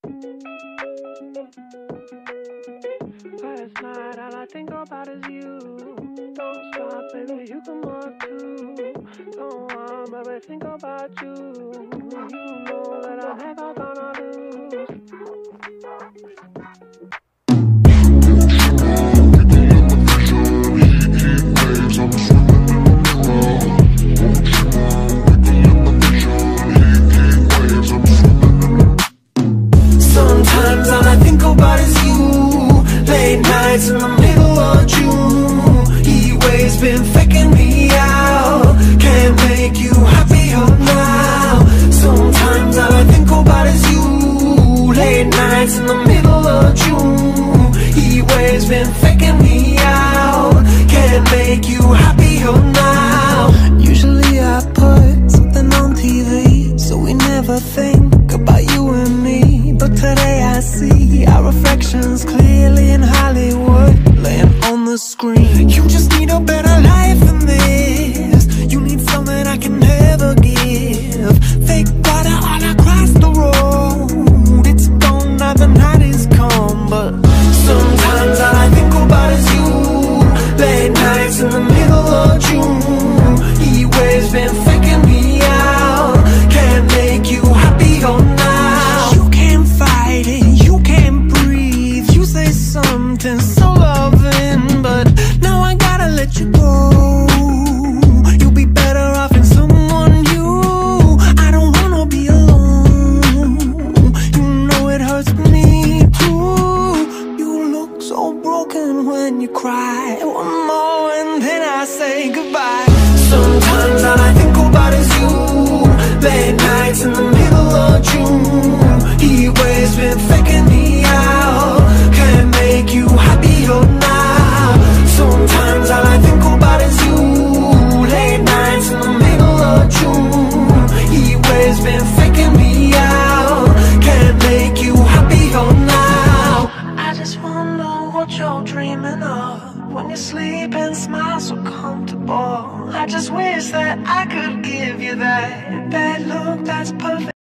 Last night all I think about is you. Don't stop, baby, you can walk too. Don't want, baby, think about you. You know that I'm never gonna lose. Sometimes all I think about is you. Late nights in the middle of June. Heat waves been faking me out. Can't make you happier now. Sometimes all I think about is you. Late nights in the middle of June. Heat waves been faking me out. Can't make you happier now. Usually I put something on TV, so we never think about you and me. But today I see our reflections clearly in Hollywood, laying on the screen. You just need a better life than this. You need something I can never give. Fake water all across the road. It's gone now, the night is come. But sometimes all I think about is you. Late nights in the middle of June. Heat waves been faking me out. Can't make you happier now. You can't fight it, you can't breathe. You say something so loving, but now I gotta let you go. You'll be better off in someone new. I don't wanna be alone. You know it hurts me too. You look so broken when you cry. One more and then I say goodbye. Sometimes all I think about is you. Late nights in the middle of June. Heat waves been faking me out. Can't make you happier now. Sometimes all I think about is you. Late nights in the middle of June. Heat waves been faking me out. Can't make you happier now. I just wonder what you're dreaming of when you sleep and smile so comfortable. I just wish that I could give you that look that's perfect.